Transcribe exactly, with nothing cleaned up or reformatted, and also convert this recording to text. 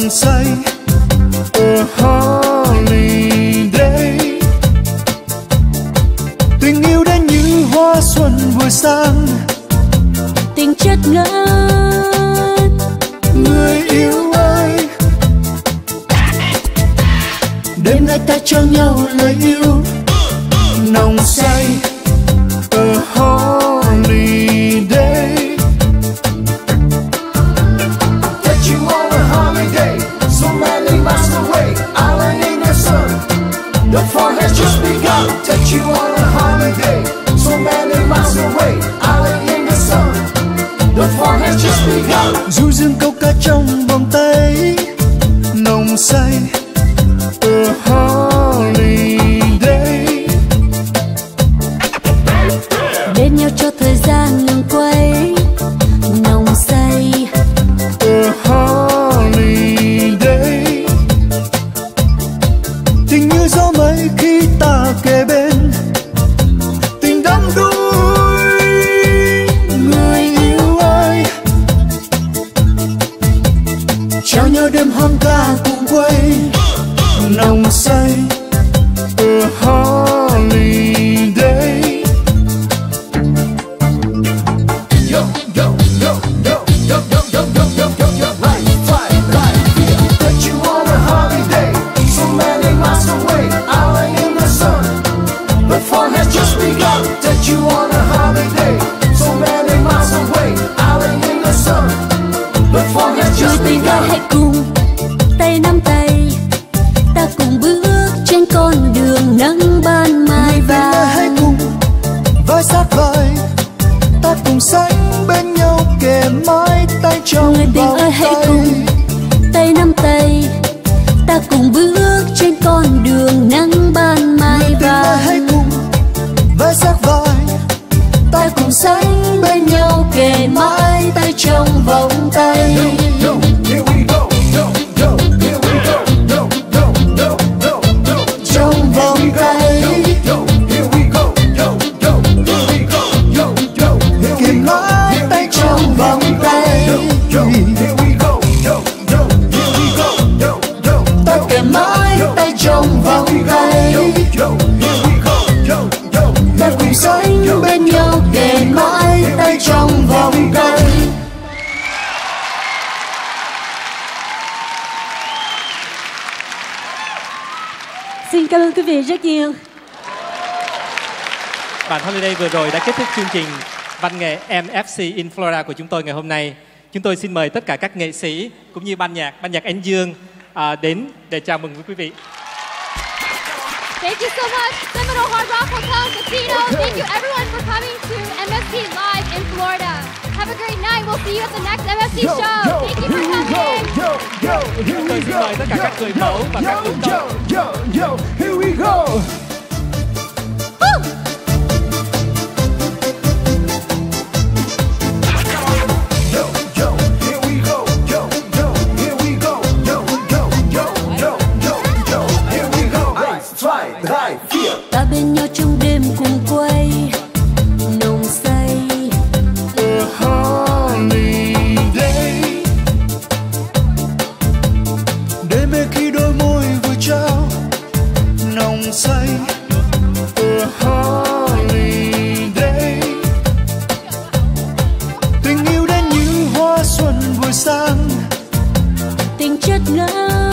nồng say ở holiday. Tình yêu đến như hoa xuân vừa sang, tình chất ngất. Người yêu ơi, đêm nay ta cho nhau lời yêu nồng say ở holiday. Take you on a holiday, so many miles away, island in the sun. The fun has just begun. Take you on a holiday, so many miles away, island in the sun. The fun has just begun. Du dương câu ca trong vòng tay, nồng say ở holiday. Bên nhau cho thời gian ngừng quay, nồng say ở holiday. Tình như gió mây khi ta kề bên, tình đắm đuối. Người yêu ơi, trao nhau đêm hâm ca cùng quay, nồng say ở holiday. Yo, yo, yo, yo, yo, yo, yo, yo, yo, yo, yo, right, right, right, yeah. Take you on a holiday, so many miles away, island in the sun. The fun has just begun. Take you on a holiday, so many miles away, island in the sun. The fun has just người tình ơi, begun. hãy cùng tay nắm tay, ta cùng bước trên con đường nắng ban mai vàng. Hãy cùng vai sát vai, ta cùng sánh bên nhau kề mãi tay trong Người tình vòng ơi, hãy tay. cùng tay nắm tay, ta cùng bước trên con đường nắng ban mai Người tình ơi, hãy vàng. cùng vai sát vai, ta cùng sánh bên nhau kề mãi tay trong vòng tay. Trong vòng tay, kề mãi tay trong vòng tay. Ta kề mãi tay trong vòng tay, ta cùng sánh bên nhau kề mãi tay trong vòng tay. Xin cảm ơn quý vị rất nhiều. Bạn Holiday vừa rồi đã kết thúc chương trình văn nghệ em ép xê in Florida của chúng tôi ngày hôm nay. Chúng tôi xin mời tất cả các nghệ sĩ cũng như ban nhạc, ban nhạc Ánh Dương à, đến để chào mừng quý vị. Thank you so much, Seminole Hard Rock Hotel Casino. Thank you everyone for coming to em ép xê Live in Florida. Have a great night. We'll see you at the next em ép xê show. Thank you for coming. Chúng tôi xin mời tất cả các người mẫu và các ứng cử. Here we go. Ta bên nhau trong đêm cùng quay, nồng say ở holiday. Đêm mê khi đôi môi vừa trao, nồng say ở holiday. Tình yêu đến như hoa xuân vừa sang, tình chất ngất.